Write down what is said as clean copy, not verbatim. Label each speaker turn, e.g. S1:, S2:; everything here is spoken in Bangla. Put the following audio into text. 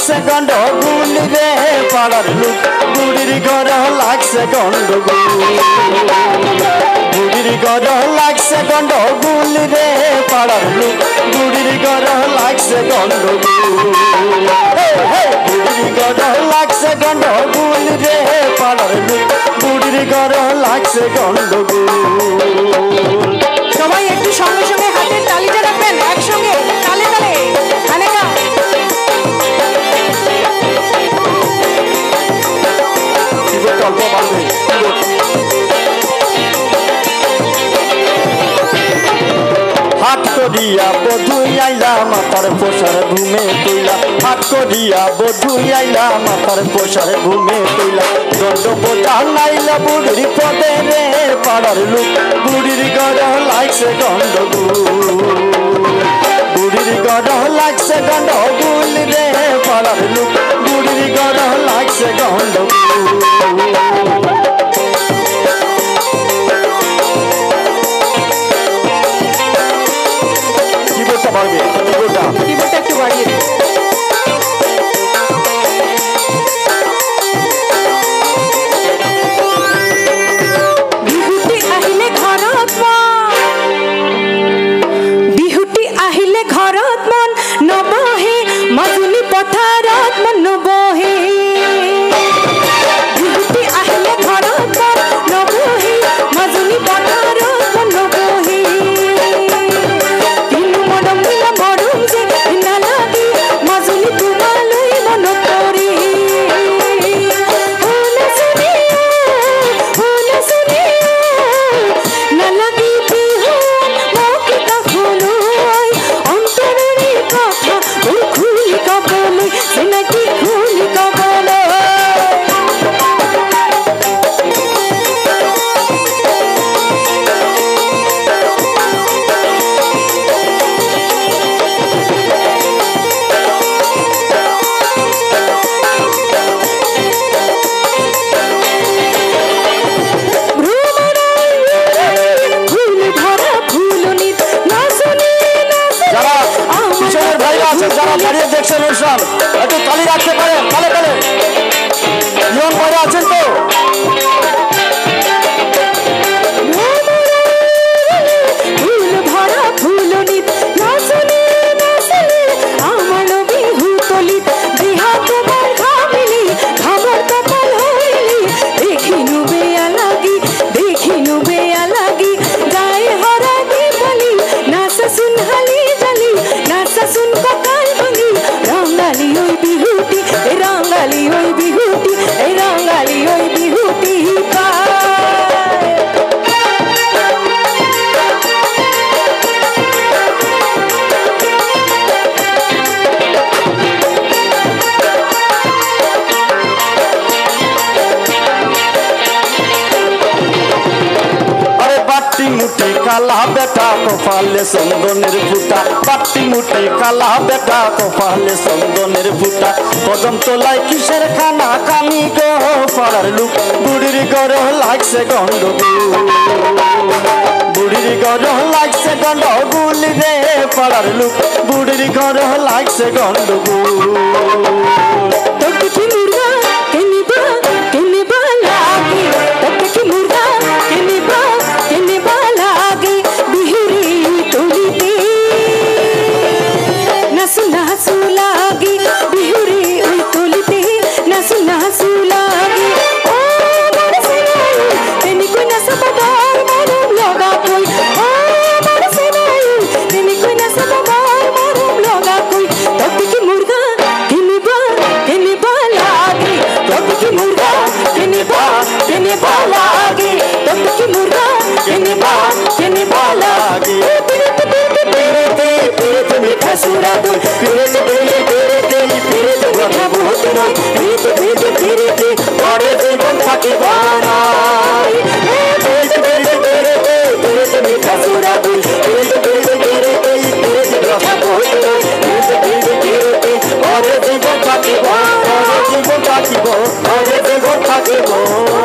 S1: লাগছে গন্ডগোল রে পাড়ার লোক বুড়ির ঘর লাগছে গন্ডগোল বুড়ির ঘর লাগছে গন্ডগোল রে পাড়ার লোক বুড়ির ঘর লাগছে গন্ডগোল বুড়ির ঘর লাগছে গন্ডগোল রে পাড়ার লোক বুড়ির ঘর লাগছে গন্ডগোল।
S2: সবাই একটু সঙ্গে সঙ্গে হাতের তালিটা রাখবেন একসঙ্গে তালে তালে খানেকা
S1: অল্প বাড়বে হাট করিয়া বধুই আইলা মাতার পোষার ঘুমে তৈলা হাট করিয়া বধুই আইলা মাতার পোষার ঘুমে তৈলা দণ্ড বোঝা নাইলা বুড়ির পদে রে পাড়ার লোক বুড়ির গড় লাগছে গন্ডগোল বুড়ির গড় লাগছে গন্ডগোল রে পাড়ার লোক বুড়ির গড় লাগছে গন্ডগোল।
S2: কিবোর্ডটা একটু বাড়িয়ে বিহুটি আহিলে ঘরত বিহুটি আহিলে ঘরত মন নবহে মাজুলি পথারত মন নবহে বিহুটি আহিলে ঘরত মন নবহে মাজুলি পথারত মন নবহে তিনু মডম মিলা মডম যে না লাগি মাজুলি তোমালৈ মন পৰে নালাগি বিহু মকিতা খুলুই অন্তরের কথা খুলি কবলৈ চিনাকি খুলি কবলৈ
S1: যারা দাঁড়িয়ে দেখছেন অনুষ্ঠান একটু তালি রাখতে পারেন তালে তালে জীবন পরে আছেন তো
S2: ফুল ভরা ফুলনিত নাচনি নাচনি আমার বিহু তলিত বিহা তোমার ঘামিলি খবর কপাল হইলি দেখিনু বেয়া লাগি গায়ে হরা দীপালি নাচা শুন হালি জালি নাচা শুন ককাল ভাঙি রাঙ্গালি ওই বিহুটি রাঙ্গালি ওই বিহুটি রাঙ্গালি ওই বিহুটি
S1: মুটি কালা বেটা কপালে চন্দনের ফুটা বাটি মুটি কালা বেটা কপালে চন্দনের ফুটা কদম তোলাই কিসের খানা কানি গো পাড়ার লোক বুড়ির গড় লাগছে গন্ডগোল বুড়ির গড় লাগছে গন্ডগোল রে পাড়ার লোক বুড়ির গড় লাগছে গন্ডগোল। থাকিব